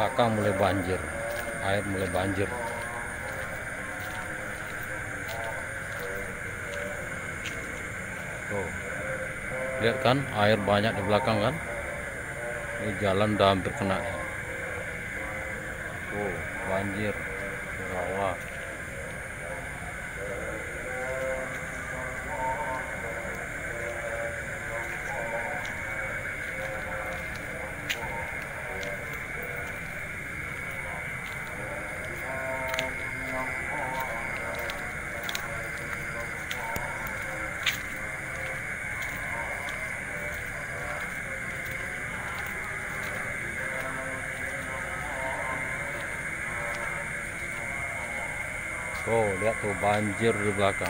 belakang mulai banjir, air mulai banjir. Tuh, lihat kan, air banyak di belakang kan. Ini jalan udah hampir kena. Tuh, banjir di bawah. Oh, lihat tuh banjir di belakang.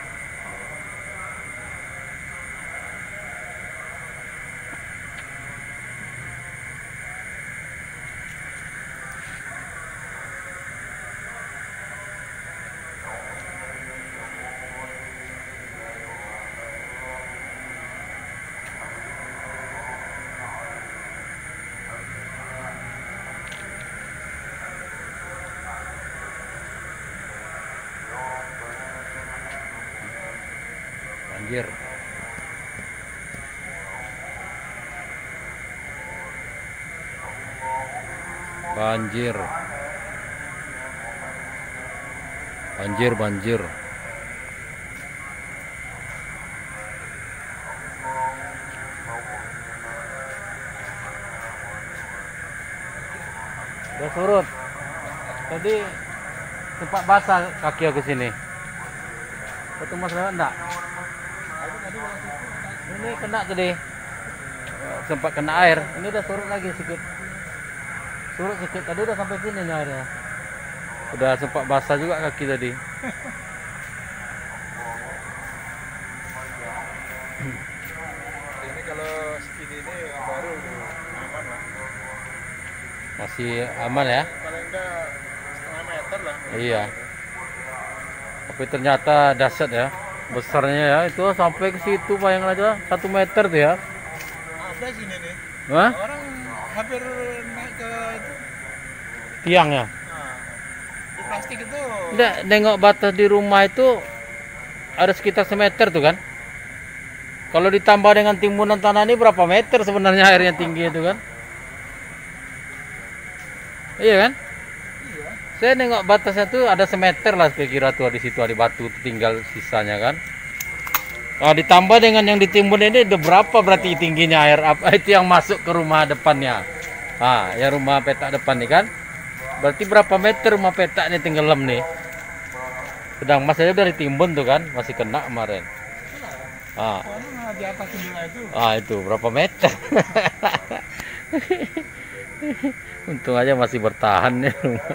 Banjir. Banjir. Banjir, banjir. Udah surut. Tadi sempat basah kaki aku sini. Betul Mas lewat enggak? Ini kena tadi. Sempat kena air. Ini udah surut lagi sedikit. Surut sedikit. Tadi udah sampai sini nih airnya. Udah sempat basah juga kaki tadi. Ini kalau segini ini baru aman lah. Masih aman ya? Paling enggak setengah meter lah. Iya. Tapi ternyata dahsyat ya. Besarnya ya, itu sampai ke situ, bayangin aja 1 meter tuh ya. Ada sini nih. Hah? Orang hampir naik ke itu. Tiangnya. Nah, di plastik itu. Udah nengok batas di rumah itu ada sekitar 1 meter tuh kan. Kalau ditambah dengan timbunan tanah ini berapa meter sebenarnya airnya tinggi itu kan? Iya kan? Iya. Saya nengok batasnya tuh ada 1 meter lah kira-kira tuh, di situ ada batu tinggal sisanya kan. Nah, ditambah dengan yang ditimbun ini udah berapa berarti tingginya air apa itu yang masuk ke rumah depannya. Ah, ya rumah petak depan nih kan. Berarti berapa meter rumah petak ini tenggelam nih. Sedang Mas aja udah ditimbun tuh kan, masih kena kemarin. Ah. Soalnya di atas jendela itu. Ah, itu berapa meter? Untung aja masih bertahan ya rumah.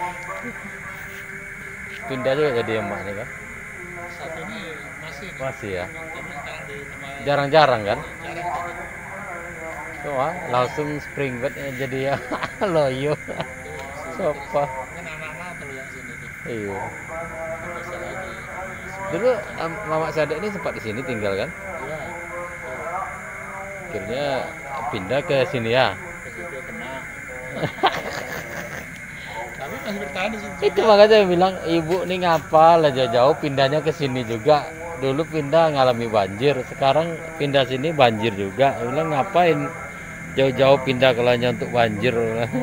Pindah juga jadi emak nih kan. Satu ini masih. Masih ya. Sekarang di tempat Jarang-jarang kan. jarang. Tuh, langsung spring bed jadi ya loyo. Sopa. Kan anak-anak tuh yang sini tuh. Iya. Bisa lagi. Dulu Mamak Sadek ini sempat di sini tinggal kan? Iya. Akhirnya pindah ke sini ya. Ke situ kena. Tapi masih bertahan di sini. Itu makanya saya bilang ibu nih ngapa lah jauh-jauh pindahnya ke sini juga. Dulu pindah ngalami banjir, sekarang pindah sini banjir juga. Saya bilang ngapain jauh-jauh pindah kalau hanya untuk banjir.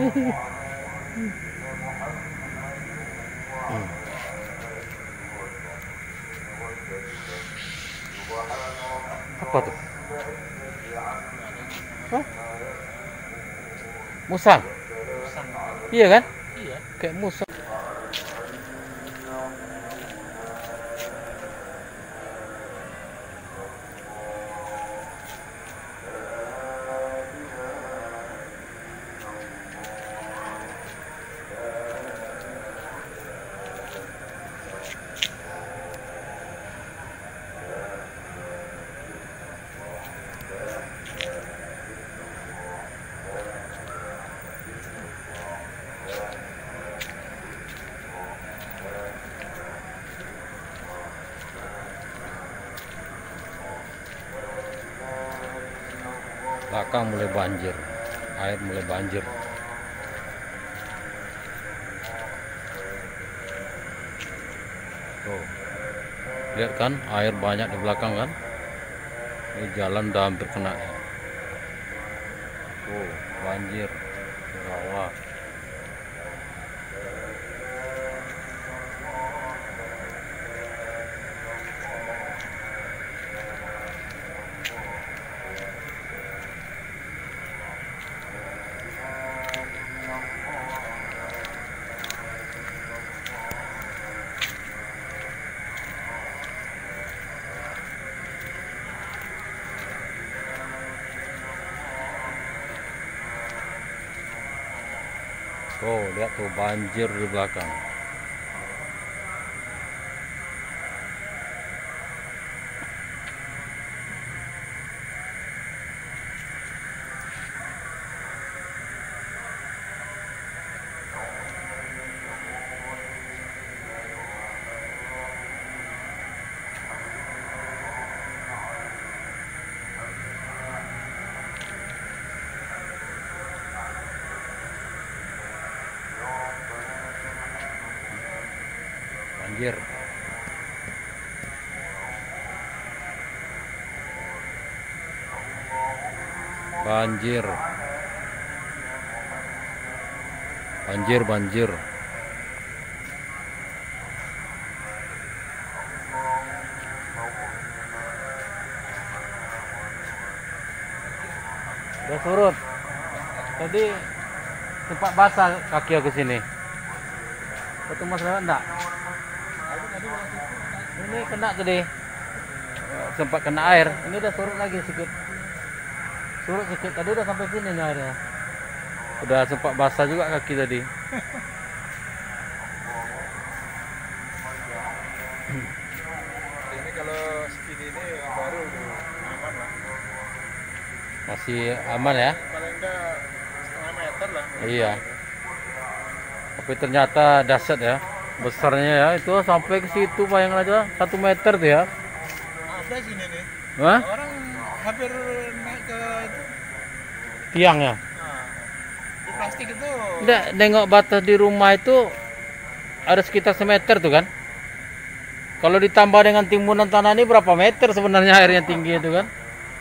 Apa tuh? Hah? Musang? Iya kan? Iya. Kayak musang. Belakang mulai banjir, air mulai banjir. Tuh, lihat kan air banyak di belakang kan. Ini jalan udah hampir kena ya. Tuh, banjir di rawa. Oh, lihat tuh banjir di belakang. Banjir. Banjir. Banjir, banjir. Udah surut. Tadi sempat basah kaki aku sini. Betul Mas lewat enggak? Ini kena tadi. Sempat kena air. Ini udah surut lagi sedikit. Surut sedikit. Tadi udah sampai sini nih airnya. Udah sempat basah juga kaki tadi. Ini kalau segini ini baru aman lah. Masih aman ya? Paling enggak setengah meter lah. Iya. Tapi ternyata dahsyat ya. Besarnya ya, itu sampai ke situ, bayangin aja 1 meter tuh ya. Ada sini nih. Hah? Orang hampir naik ke itu. Tiang ya? Nah, di plastik itu. Nggak, nengok batas di rumah itu ada sekitar 1 meter tuh kan. Kalau ditambah dengan timbunan tanah ini berapa meter sebenarnya airnya tinggi itu kan?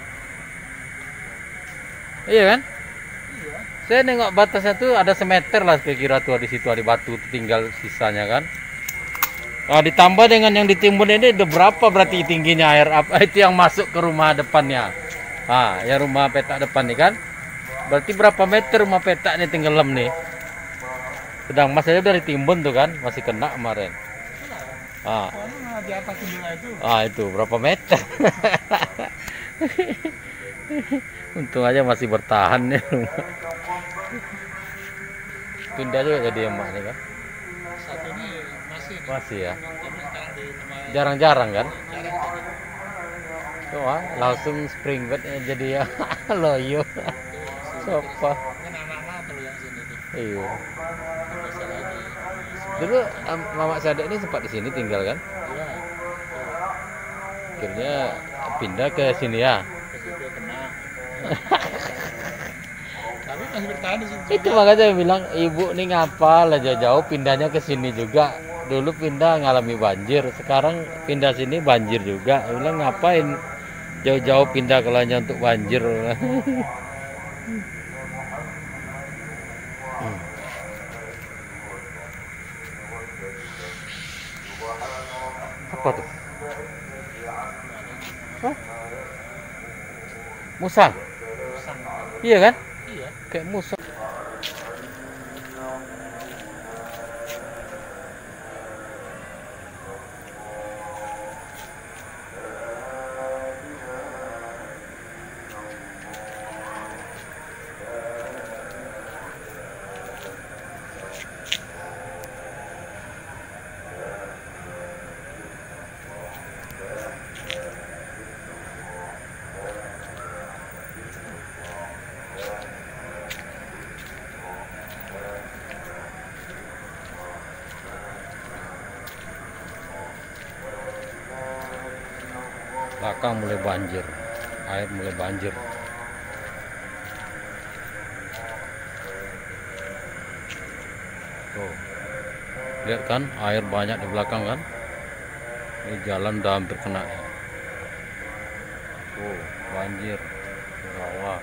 Iya kan? Iya. Saya nengok batasnya tuh ada 1 meter lah kira-kira tuh di situ ada batu tinggal sisanya kan. Nah, ditambah dengan yang ditimbun ini udah berapa berarti tingginya air apa itu yang masuk ke rumah depannya. Ah, ya rumah petak depan nih kan. Berarti berapa meter rumah petak ini tenggelam nih. Sedang Mas aja udah ditimbun tuh kan, masih kena kemarin. Ah. Soalnya di atas jendela itu. Ah, itu berapa meter? Untung aja masih bertahan ya rumah. Pindah juga jadi emak nih kan. Satu ini masih. Masih ya. Tapi sekarang di rumah Jarang-jarang kan. jarang. Tuh, langsung spring bed jadi ya loyo. Sopa. Kan anak-anak terus yang sini tuh. Iya. Biasa lagi. Dulu Mama Sadek ini sempat di sini tinggal kan? Iya. Akhirnya pindah ke sini ya. Ke situ kena. Tapi masih bertahan di situ. Itu makanya saya bilang ibu nih ngapa lah jauh-jauh pindahnya ke sini juga. Dulu pindah ngalami banjir, sekarang pindah sini banjir juga. Saya bilang ngapain jauh-jauh pindah kalau hanya untuk banjir. Apa tuh? Hah? Musang? Musang. Iya kan? Iya. Kayak musang. Belakang mulai banjir, air mulai banjir. Tuh, lihat kan air banyak di belakang kan. Ini jalan udah hampir kena ya. Oh, banjir rawa.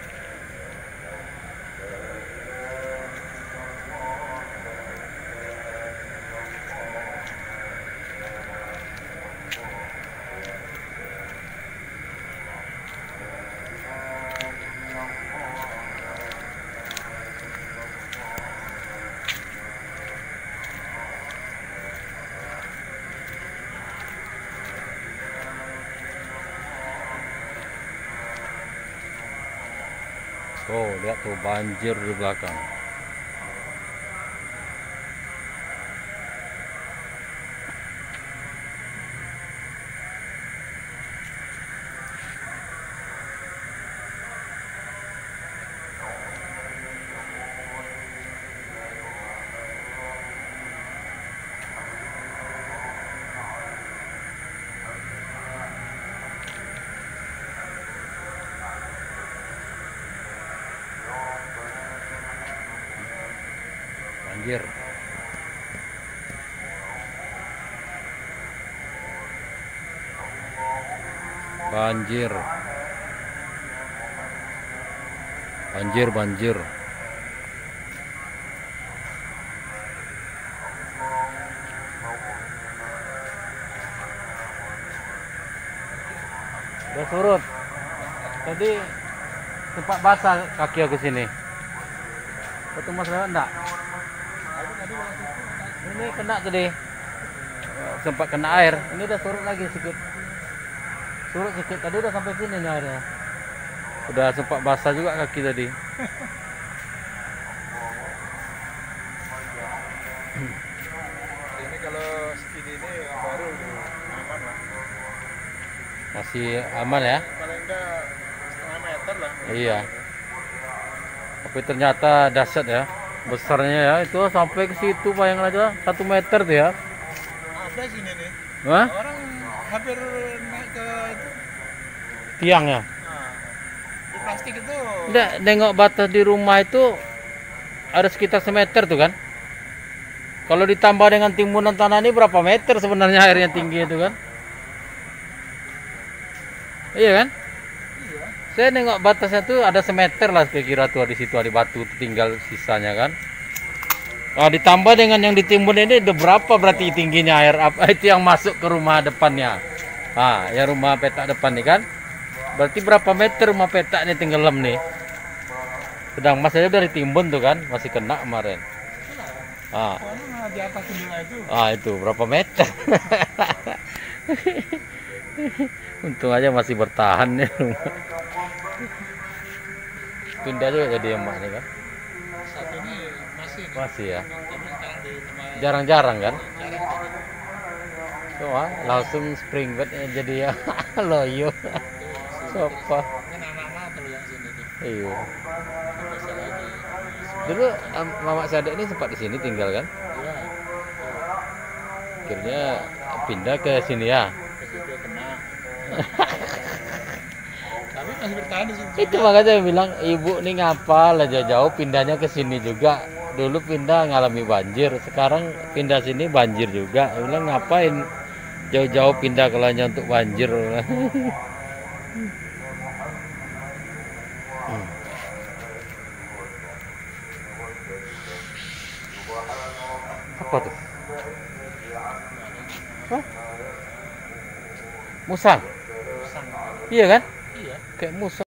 Oh, lihat tuh banjir di belakang. Banjir. Banjir. Banjir, banjir. Udah surut. Tadi sempat basah kaki aku sini. Betul Mas lewat enggak? Ini kena tadi. Sempat kena air. Ini udah surut lagi sedikit. Surut sedikit. Tadi udah sampai sini nih airnya. Udah sempat basah juga kaki tadi. Ini kalau segini ini baru aman lah. Masih aman ya? Paling enggak setengah meter lah. Iya. Tapi ternyata dahsyat ya. Besarnya ya. Itu sampai ke situ, bayangin aja 1 meter tuh ya. Ada sini nih. Hah? Orang hampir naik ke itu. Tiangnya. Nah, di plastik itu. Nggak, nengok batas di rumah itu ada sekitar semeter tuh kan. Kalau ditambah dengan timbunan tanah ini berapa meter sebenarnya airnya tinggi itu kan? Iya kan? Iya. Saya nengok batasnya tuh ada semeter lah saya kira tuh di situ ada batu tinggal sisanya kan. Nah, ditambah dengan yang ditimbun ini udah berapa berarti tingginya air apa itu yang masuk ke rumah depannya. Ah, ya rumah petak depan nih kan. Berarti berapa meter rumah petak ini tenggelam nih. Sedang Mas aja udah ditimbun tuh kan, masih kena kemarin. Ah. Soalnya di atas jendela itu. Ah, itu berapa meter? Untung aja masih bertahan nih rumah. Pindah juga jadi emak nih kan. Satu ini masih. Masih ya. Tapi sekarang di rumah Jarang-jarang kan. jarang. Coba langsung spring bed jadi ya loyo. Sofa. Kan anak-anak tuh yang sini tuh. Iya. Biasa lagi. Dulu Mama Sadek ini sempat di sini tinggal kan? Iya. Akhirnya pindah ke sini ya. Ke situ kena. Tapi masih bertahan di sini. Itu makanya saya bilang ibu nih ngapa lah jauh-jauh pindahnya ke sini juga. Dulu pindah ngalami banjir, sekarang pindah sini banjir juga. Saya bilang ngapain jauh-jauh pindah kalau hanya untuk banjir. Apa tuh? Hah? Musang? Musang. Iya kan? Iya. Kayak musang.